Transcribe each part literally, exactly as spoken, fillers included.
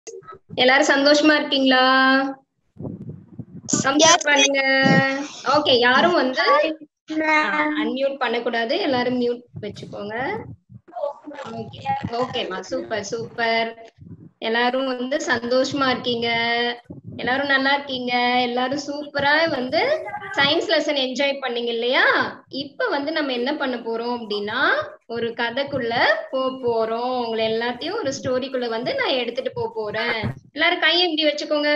எல்லாரும் சந்தோஷமா இருக்கீங்களா? கம்ப்ளீட் பண்ணுங்க. ஓகே, யாரும் வந்து அன்மியூட் பண்ணக்கூடாது. எல்லாரும் மியூட் வச்சுக்கோங்க. ஓகே ஓகேமா, சூப்பர் சூப்பர். எல்லாரும் வந்து சந்தோஷமா இருக்கீங்க, எல்லாரும் நல்லா இருக்கீங்க, எல்லாரும் சூப்பரா வந்து சயின்ஸ் லெசன் என்ஜாய் பண்ணீங்க இல்லையா? இப்ப வந்து நம்ம என்ன பண்ண போறோம் அப்படின்னா, ஒரு கதைக்குள்ள போ போறோம். உங்களை எல்லாத்தையும் ஒரு ஸ்டோரிக்குள்ள வந்து நான் எடுத்துட்டு போ போறேன். எல்லாரும் கையை இப்படி வச்சுக்கோங்க.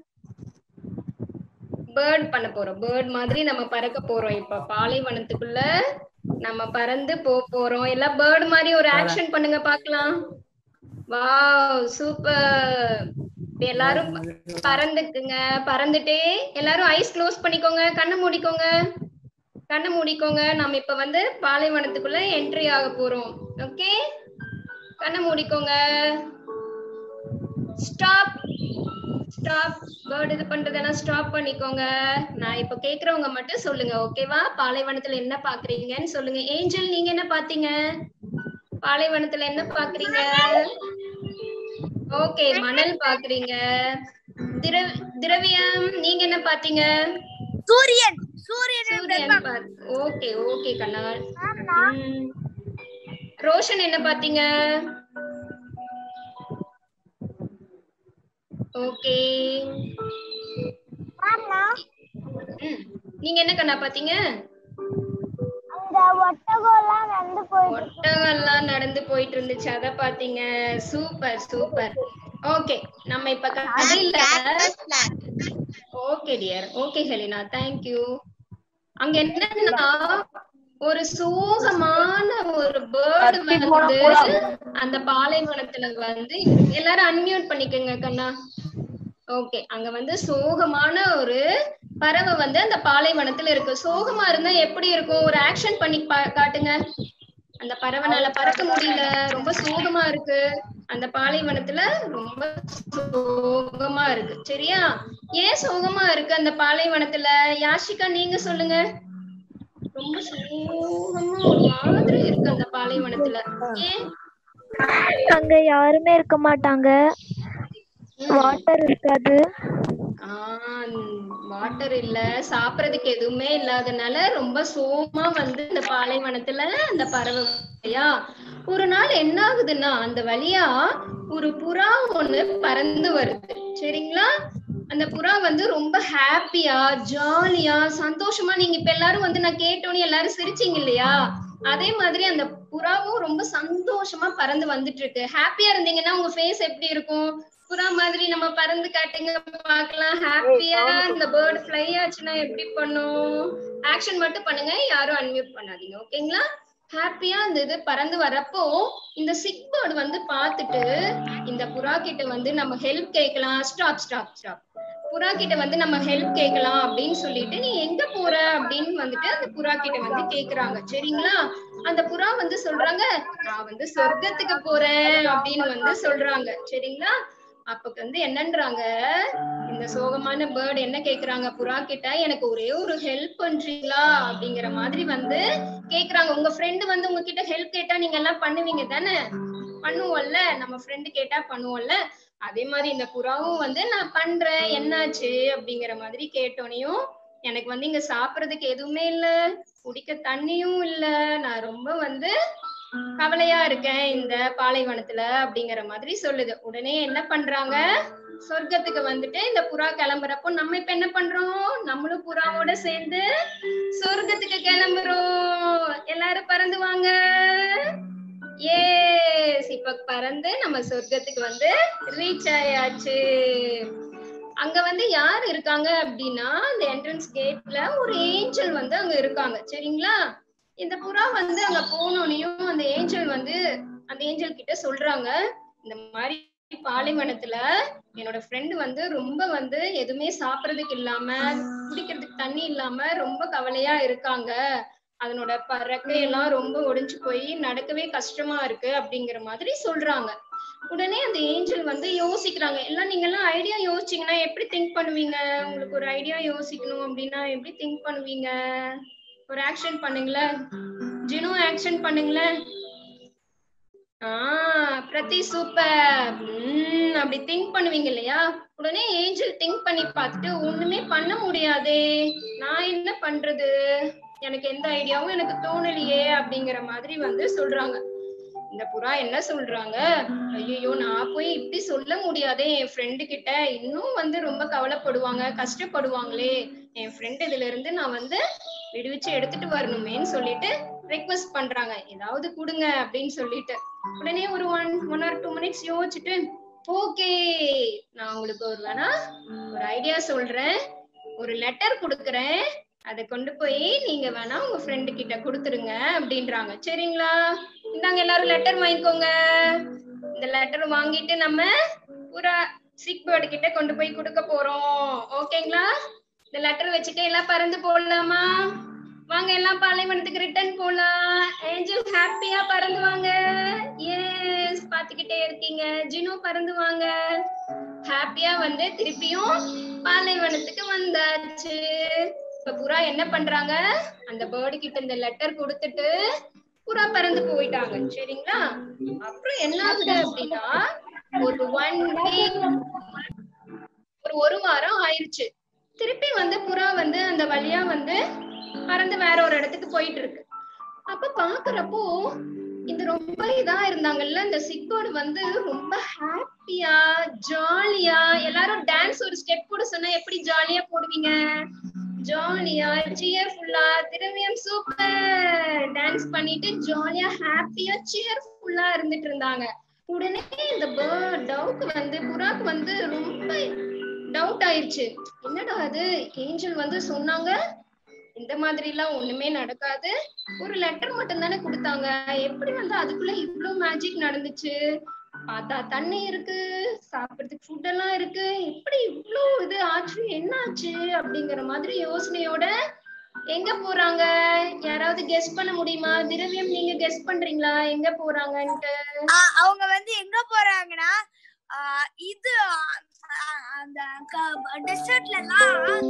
பேர்ட் பண்ண போறோம். பேர்ட் மாதிரி நம்ம பறக்க போறோம். இப்ப பாலைவனத்துக்குள்ள நம்ம பறந்து போ போறோம். எல்லாம் பேர்ட் மாதிரி ஒரு ஆக்ஷன் பண்ணுங்க பாக்கலாம். Wow, super. எல்லாரும் பறந்துக்குங்க. பறந்துட்டே எல்லாரும் ஐஸ் க்ளோஸ் பண்ணிக்கோங்க. கண்ணை மூடிக்கோங்க. கண்ணை மூடிக்கோங்க. நம்ம இப்ப வந்து பாலைவனத்துக்குள்ள என்ட்ரி ஆக போறோம். ஓகே, கண்ணை மூடிக்கோங்க. Stop stop. பேர்ட் இது பண்றதெல்லாம் ஸ்டாப் பண்ணிக்கோங்க. நான் இப்ப கேக்குறவங்க மட்டும் சொல்லுங்க, ஓகேவா? பாலைவனத்துல என்ன பாக்குறீங்கன்னு சொல்லுங்க. ஏஞ்சல், நீங்க என்ன பாத்தீங்க? பாலைவனத்துல என்ன பாக்குறீங்க? ஓகே, மணல் பாக்குறீங்க. திரவ திரவியம், நீங்க என்ன பாத்தீங்க? சூரியன். சூரியன். சூரியன். ஓகே ஓகே கண்ணா. ரோஷன் என்ன பாத்தீங்க? ஓகே. நீங்க என்ன கண்ணா பாத்தீங்க? அந்த ஒட்டகம்லாம் நடந்து போயிட்டு ஒட்டகம்லாம் நடந்து போயிட்டு இருந்துச்சு, அத பாத்தீங்க. Super super. ஓகே, நம்ம இப்ப கதையில okay dear. Okay Helena, thank you. அங்க என்னன்னா ஒரு சோகமான ஒரு பேர்டு வந்து அந்த பாலைவனத்துல வந்து, எல்லாரும் அன்மியூட் பண்ணிக்கோங்க கண்ணா. ஓகே, அங்க வந்து சோகமான ஒரு பறவை வந்து அந்த பாலைவனத்துல இருக்கு. சோகமா இருந்தா எப்படி இருக்கும்? ஒரு ஆக்ஷன் பண்ணி காட்டுங்க. அந்த பறவைனால பறக்க முடியல, ரொம்ப சோகமா இருக்கு. அந்த பாலைவனத்துல ரொம்ப சோகமா இருக்கு. சரியா? ஏன் சோகமா இருக்கு அந்த பாலைவனத்துல? யாஷிகா, நீங்க சொல்லுங்க. ரொம்ப சோகமா ஒரு மாதிரி இருக்கு அந்த பாலைவனத்துல. ஏன்? அங்க யாருமே இருக்க மாட்டாங்க, வாட்டர் இருக்காது. வாட்டர் இல்ல, சாப்பிடறதுக்கு எதுவுமே இல்லாதனால ரொம்ப சோகமா வந்து இந்த பாலைவனத்துல அந்த பறவையா. ஒரு நாள் என்ன ஆகுதுன்னா, அந்த வழியா ஒரு புறா ஒண்ணு பறந்து வருது. சரிங்களா? அந்த புறா வந்து ரொம்ப ஹாப்பியா ஜாலியா சந்தோஷமா, நீங்க இப்ப எல்லாரும் வந்து நான் கேட்டோன்னு எல்லாரும் சிரிச்சீங்க இல்லையா? அதே மாதிரி அந்த புறாவும் ரொம்ப சந்தோஷமா பறந்து வந்துட்டு இருக்கு. ஹாப்பியா இருந்தீங்கன்னா உங்க ஃபேஸ் எப்படி இருக்கும்? புறா மாதிரி நம்ம பறந்து காட்டுங்க பார்க்கலாம். ஹாப்பியா இந்த பேர்ட் ஃப்ளை ஆச்சுன்னா எப்படி பண்ணும்? ஆக்ஷன் மட்டும் பண்ணுங்க, யாரும் அன்மியூட் பண்ணாதீங்க. ஓகேங்களா? ஹாப்பியா இந்த இது பறந்து வரப்போ இந்த சிக் பேர்ட் வந்து பார்த்துட்டு இந்த புறா கிட்ட வந்து நம்ம ஹெல்ப் கேட்கலாம். Stop stop stop. புறா கிட்ட வந்து நம்ம ஹெல்ப் கேட்கலாம் அப்படின்னு சொல்லிட்டு, நீ எங்க போற அப்படின்னு வந்துட்டு அந்த புறா கிட்ட வந்து கேக்குறாங்க. சரிங்களா? அந்த புறா வந்து சொல்றாங்க, நான் வந்து சொர்க்கத்துக்கு போறேன் அப்படின்னு வந்து சொல்றாங்க. சரிங்களா? அப்ப வந்து என்னன்றாங்க, இந்த சோகமான பேர்டு என்ன கேக்குறாங்க புறா கிட்ட, எனக்கு ஒரே ஒரு ஹெல்ப் பண்றீங்களா அப்படிங்கிற மாதிரி வந்து கேக்குறாங்க. உங்க ஃப்ரெண்டு வந்து உங்ககிட்ட ஹெல்ப் கேட்டா நீங்க எல்லாம் பண்ணுவீங்க தானே? பண்ணுவோம்ல, நம்ம ஃப்ரெண்டு கேட்டா பண்ணுவோம்ல. அதே மாதிரி இந்த புறாவும் வந்து நான் பண்றேன், என்னாச்சு அப்படிங்கிற மாதிரி கேட்டோனையும், எனக்கு வந்து இங்க சாப்பிடறதுக்கு எதுவுமே இல்ல, குடிக்க தண்ணியும் இல்ல, நான் ரொம்ப வந்து கவலையா இருக்கேன் இந்த பாலைவனத்துல அப்படிங்கிற மாதிரி சொல்லுது. உடனே என்ன பண்றாங்க, சொர்க்கத்துக்கு வந்துட்டு இந்த புறா கிளம்புறப்போ நம்ம இப்ப என்ன பண்றோம், நம்மளும் புறாவோட சேர்ந்து சொர்க்கத்துக்கு கிளம்புறோம். எல்லாரும் பறந்து வாங்க. ஏஸ், இப்ப பறந்து நம்ம சொர்க்கத்துக்கு வந்து ரீச் ஆயாச்சு. அங்க வந்து யார் இருக்காங்க அப்படின்னா, அந்த என்ட்ரன்ஸ் கேட்ல ஒரு ஏஞ்சல் வந்து அங்க இருக்காங்க. சரிங்களா? இந்த புறா வந்து அங்க போனோனையும் அந்த ஏஞ்சல் வந்து அந்த ஏஞ்சல் கிட்ட சொல்றாங்க, இந்த மாதிரி பாலைவனத்துல என்னோட ஃப்ரெண்டு வந்து ரொம்ப வந்து எதுவுமே சாப்பிடறதுக்கு இல்லாம குடிக்கிறதுக்கு தண்ணி இல்லாம ரொம்ப கவலையா இருக்காங்க. அதனோட பறக்கையெல்லாம் ரொம்ப ஒடிஞ்சு போய் நடக்கவே கஷ்டமா இருக்கு அப்படிங்கிற மாதிரி சொல்றாங்க. உடனே அந்த ஏஞ்சல் வந்து யோசிக்கிறாங்க. எல்லாம் நீங்க எல்லாம் ஐடியா யோசிச்சீங்கன்னா எப்படி திங்க் பண்ணுவீங்க? உங்களுக்கு ஒரு ஐடியா யோசிக்கணும் அப்படின்னா எப்படி திங்க் பண்ணுவீங்க? ஒரு ஆக்ஷன் பண்ணுங்களேன். ஜினு, ஆக்ஷன் பண்ணுங்களேன். ஆஹ் பிரதி சூப்பர். உம் அப்படி திங்க் பண்ணுவீங்க இல்லையா? உடனே ஏஞ்சல் திங்க் பண்ணி பார்த்துட்டு ஒண்ணுமே பண்ண முடியாதே, நான் என்ன பண்றது, எனக்கு எந்த ஐடியாவும் எனக்கு தோணலையே அப்படிங்கிற மாதிரி வந்து சொல்றாங்க. இந்த புறா என்ன சொல்றாங்க, ஐயோ நான் போய் இப்படி சொல்ல முடியாதே என் ஃப்ரெண்டு கிட்ட, இன்னும் வந்து ரொம்ப கவலைப்படுவாங்க கஷ்டப்படுவாங்களே, என் ஃப்ரெண்ட் இதுல இருந்து நான் வந்து விடுவிச்சு எடுத்துட்டு வரணுமேன்னு சொல்லிட்டு ரெக்வெஸ்ட் பண்றாங்க, ஏதாவது கொடுங்க அப்படின்னு சொல்லிட்டு. உடனே ஒரு one one or two minutes யோசிச்சுட்டு, ஓகே நான் உங்களுக்கு ஒரு வேணா ஒரு ஐடியா சொல்றேன், ஒரு லெட்டர் கொடுக்குறேன், அதை கொண்டு போய் நீங்க வேணா உங்க ஃப்ரெண்டு கிட்ட கொடுத்துருங்க அப்படின்றாங்க. சரிங்களா, இந்தாங்க எல்லாரும் லெட்டர் வாங்கிக்கோங்க. இந்த லெட்டர் வாங்கிட்டு நம்ம பூரா சிக் பேர்டு கிட்ட கொண்டு போய் கொடுக்க போறோம். ஓகேங்களா, இந்த லெட்டர் வச்சுட்டு எல்லாம் பறந்து போடலாமா? வாங்க எல்லாம் பாலைவனத்துக்கு ரிட்டர்ன் போலாம். ஏஞ்சல் ஹாப்பியா பறந்து வாங்க. எஸ், பாத்துக்கிட்டே இருக்கீங்க. ஜினு பறந்து வாங்க. ஹாப்பியா வந்து திருப்பியும் பாலைவனத்துக்கு வந்தாச்சு. இப்ப புறா என்ன பண்றாங்க, அந்த பேர்டு கிட்ட இந்த லெட்டர் கொடுத்துட்டு புறா பறந்து போயிட்டாங்க. சரிங்களா, அப்புறம் என்ன ஆகுது அப்படின்னா ஒரு ஒன் வீக் ஒரு ஒரு வாரம் ஆயிடுச்சு. திருப்பி வந்து புறா வந்து அந்த வழியா வந்து பறந்து வேற ஒரு இடத்துக்கு போயிட்டு இருக்கு. அப்ப பாக்குறப்போ இந்த ரொம்ப இதா இருந்தாங்கல்ல இந்த சிக்கோடு வந்து ரொம்ப ஹாப்பியா ஜாலியா, எல்லாரும் டான்ஸ் ஒரு ஸ்டெப் போட சொன்னா எப்படி ஜாலியா போடுவீங்க, ஜாலியா சியர்ஃபுல்லா, திரவியம் சூப்பர் டான்ஸ் பண்ணிட்டு ஜாலியா ஹாப்பியா சியர்ஃபுல்லா இருந்துட்டு இருந்தாங்க. உடனே இந்த டவுக்கு வந்து புறாக்கு வந்து ரொம்ப டவுட் ஆயிடுச்சு, என்னடா அது, ஏஞ்சல் வந்து சொன்னாங்க இந்த மாதிரி எல்லாம் ஒண்ணுமே நடக்காது, ஒரு லெட்டர் மட்டும் தானே கொடுத்தாங்க, எப்படி வந்து அதுக்குள்ள இவ்வளவு மேஜிக் நடந்துச்சு, பார்த்தா தண்ணி இருக்கு, சாப்பிடறதுக்கு ஃபுட் எல்லாம் இருக்கு, எப்படி இவ்வளவு இது ஆச்சு, என்ன ஆச்சு அப்படிங்கிற மாதிரி யோசனையோட எங்க போறாங்க, யாராவது கெஸ் பண்ண முடியுமா? திரவியம் நீங்க கெஸ் பண்றீங்களா எங்க போறாங்கன்ட்டு? அவங்க வந்து எங்க போறாங்கன்னா இது அந்த டெசர்ட்ல எல்லாம்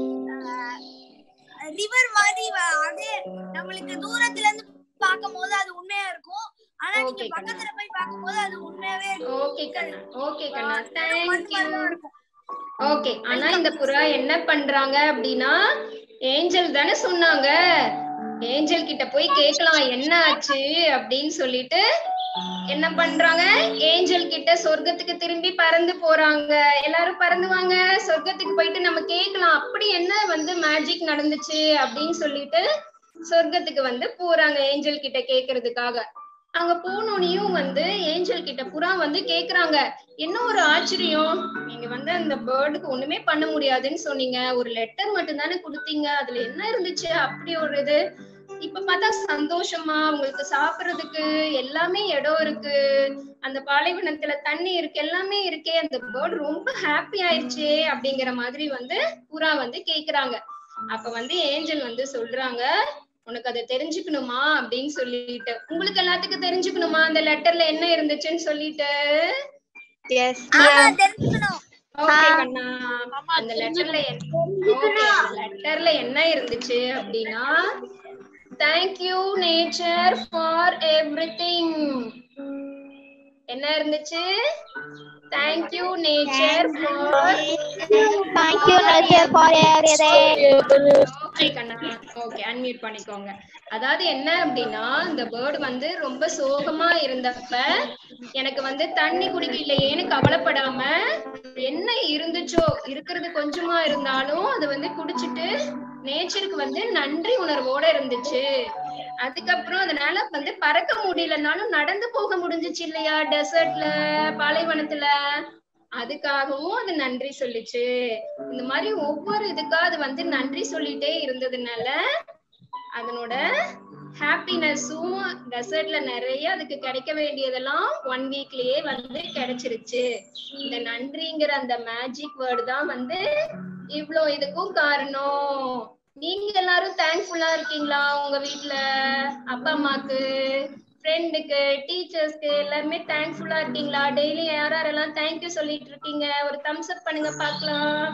ரிவர் மாதிரி, அது நம்மளுக்கு தூரத்துல இருந்து பாக்கும்போது அது உண்மையா இருக்கும், ஆனா நீங்க பக்கத்துல போய் பாக்கும்போது அது உண்மையாவே இருக்கும். ஓகே கண்ணா, ஓகே கண்ணா, தேங்க் யூ. ஓகே, ஆனா இந்த புறா என்ன பண்றாங்க அப்படின்னா, ஏஞ்சல் தானே சொன்னாங்க, ஏஞ்சல் கிட்ட போய் கேட்கலாம் என்ன ஆச்சு அப்படின்னு சொல்லிட்டு என்ன பண்றாங்க, ஏஞ்சல் கிட்ட சொர்க்கத்துக்கு திரும்பி பறந்து போறாங்க. எல்லாரும் பறந்து வாங்க, சொர்க்கத்துக்கு போயிட்டு நம்ம கேட்கலாம் அப்படி என்ன வந்து மேஜிக் நடந்துச்சு அப்படின்னு சொல்லிட்டு சொர்க்கத்துக்கு வந்து போறாங்க ஏஞ்சல் கிட்ட கேக்குறதுக்காக. அங்க போனோனையும் வந்து ஏஞ்சல் கிட்ட புறா வந்து கேக்குறாங்க, என்ன ஒரு ஆச்சரியம், நீங்க வந்து அந்த பேர்டுக்கு ஒண்ணுமே பண்ண முடியாதுன்னு சொன்னீங்க, ஒரு லெட்டர் மட்டும் தானே கொடுத்தீங்க, அதுல என்ன இருந்துச்சு அப்படி ஒரு இது, இப்ப பார்த்தா சந்தோஷமா உங்களுக்கு சாப்பிடுறதுக்கு எல்லாமே இடம் இருக்கு, அந்த பாலைவனத்துல தண்ணி இருக்கு, எல்லாமே இருக்கே, அந்த பேர்டு ரொம்ப ஹாப்பி ஆயிடுச்சே அப்படிங்கிற மாதிரி வந்து புறா வந்து கேக்குறாங்க. அப்ப வந்து ஏஞ்சல் வந்து சொல்றாங்க, உனக்கு அதை தெரிஞ்சுக்கணுமா அப்படின்னு சொல்லிட்டு, உங்களுக்கு எல்லாத்துக்கும் தெரிஞ்சுக்கணுமா அந்த லெட்டர்ல என்ன இருந்துச்சுன்னு சொல்லிட்டு? ஓகே கண்ணா, அந்த லெட்டர்ல லெட்டர்ல என்ன இருந்துச்சு அப்படின்னா, thank you nature for everything. என்ன இருந்துச்சு? thank you nature for thank you nature for everything. Okay கண்ணா, ஓகே அன்மியூட் பண்ணிக்கோங்க. அதாவது என்ன அப்படின்னா, இந்த பேர்டு வந்து ரொம்ப சோகமா இருந்தப்ப எனக்கு வந்து தண்ணி குடிக்கலையேன்னு கவலைப்படாம என்ன இருந்துச்சோ, இருக்கிறது கொஞ்சமா இருந்தாலும் அது வந்து குடிச்சிட்டு நேச்சருக்கு வந்து நன்றி உணர்வோட இருந்துச்சு. அதுக்கப்புறம் அதனால வந்து பறக்க முடியலனாலும் நடந்து போக முடிஞ்சிச்சு இல்லையா டெசர்ட்ல, பாலைவனத்துல, அதுக்காகவும் அது நன்றி சொல்லிச்சு. இந்த மாதிரி ஒவ்வொரு இதுக்கா அது வந்து நன்றி சொல்லிட்டே இருந்ததுனால அதனோட ஹாப்பினஸும் டெசர்ட்ல நிறைய அதுக்கு கிடைக்க வேண்டியதெல்லாம் ஒன் வீக்லயே வந்து கிடைச்சிருச்சு. இந்த நன்றிங்கிற அந்த மேஜிக் வேர்டு தான் வந்து இவ்ளோ இதுக்கும் காரணம். நீங்க எல்லாரும் தேங்க்ஃபுல்லா இருக்கீங்களா? உங்க வீட்டுல அப்பா அம்மாக்கு, ஃப்ரெண்டுக்கு, டீச்சர்ஸ்க்கு எல்லாருமே தேங்க்ஃபுல்லா இருக்கீங்களா? டெய்லி யார் யாரெல்லாம் தேங்க்யூ சொல்லிட்டு இருக்கீங்க? ஒரு தம்ஸ் அப் பண்ணுங்க பாக்கலாம்.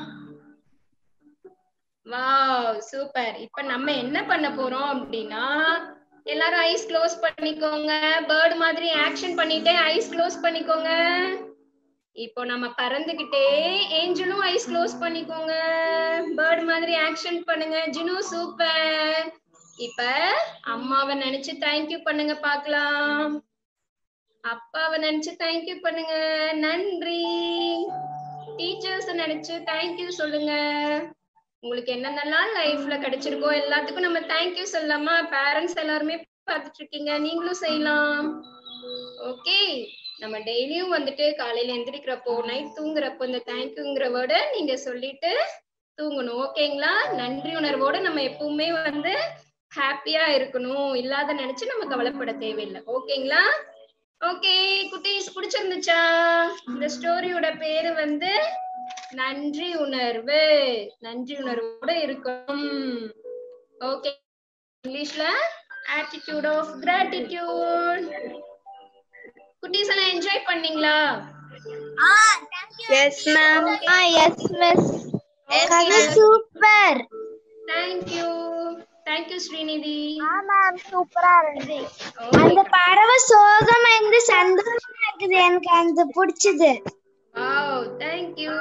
Wow super. இப்ப நம்ம என்ன பண்ண போறோம் அப்படின்னா, எல்லாரும் ஐஸ் க்ளோஸ் பண்ணிக்கோங்க. பேர்ட் மாதிரி ஆக்ஷன் பண்ணிட்டே ஐஸ் க்ளோஸ் பண்ணிக்கோங்க. இப்போ நம்ம பறந்துகிட்டே ஏஞ்சலும் ஐஸ் க்ளோஸ் பண்ணிக்கோங்க. பேர்ட் மாதிரி ஆக்ஷன் பண்ணுங்க. ஜினு சூப்பர். இப்ப அம்மாவை நினைச்சு தேங்க்யூ பண்ணுங்க பார்க்கலாம். அப்பாவை நினைச்சு தேங்க்யூ பண்ணுங்க. நன்றி. டீச்சர்ஸ் நினைச்சு தேங்க்யூ சொல்லுங்க. உங்களுக்கு என்னென்னலாம் லைஃப்ல கிடைச்சிருக்கோ எல்லாத்துக்கும் நம்ம தேங்க்யூ சொல்லலாமா? பேரண்ட்ஸ் எல்லாருமே பார்த்துட்டு இருக்கீங்க, நீங்களும் செய்யலாம். ஓகே, நம்ம டெய்லியும் வந்துட்டு காலையில எந்திரிக்கிறப்போ நைட் தூங்குறப்போ இந்த தேங்க்யூங்கிற வேர்டை நீங்க சொல்லிட்டு தூங்கணும். ஓகேங்களா? நன்றி உணர்வோட நம்ம எப்பவுமே வந்து ஹாப்பியா இருக்கணும். இல்லாத நினைச்சு நம்ம கவலைப்பட தேவையில்லை. ஓகேங்களா? ஓகே குட்டீஸ், பிடிச்சிருந்துச்சா? இந்த ஸ்டோரியோட பேரு வந்து நன்றி உணர்வு. நன்றி உணர்வோட இருக்கணும். ஓகே, இங்கிலீஷ்ல attitude of gratitude. குட்டீஸ் எல்லாம் என்ஜாய் பண்ணீங்களா? ஆ thank you. Yes ma'am. Ah yes miss. Okay. Super. Thank you. Thank you Srinidhi. ஆ மேம் சூப்பரா இருந்துச்சு. அந்த பறவை சோகமா இருந்து சந்தோஷமா இருக்குது, எனக்கு அது பிடிச்சது. Wow, thank you.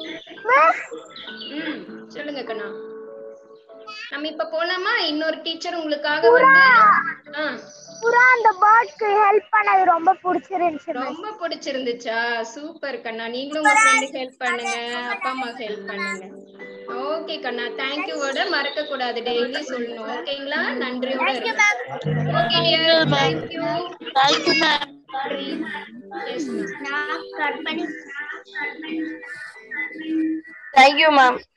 ம் சொல்லுங்க கண்ணா. நம்ம இப்ப போலாமா? இன்னொரு டீச்சர் உங்களுக்காக வந்து ஆ புறா அந்த பேர்ட்க்கு ஹெல்ப் பண்ணது ரொம்ப பிடிச்சிருந்துச்சு. ரொம்ப பிடிச்சிருந்துச்சா? சூப்பர் கண்ணா. நீங்களும் உங்க ஃப்ரெண்டுக்கு ஹெல்ப் பண்ணுங்க, அப்பா அம்மாக்கு ஹெல்ப் பண்ணுங்க. ஓகே கண்ணா, தேங்க் யூ வேர்ட மறக்க கூடாது, டெய்லி சொல்லணும். ஓகேங்களா? நன்றியோட இருக்கணும். Okay dear, thank you. Thank you ma'am. Yes ma'am. Thank you ma'am.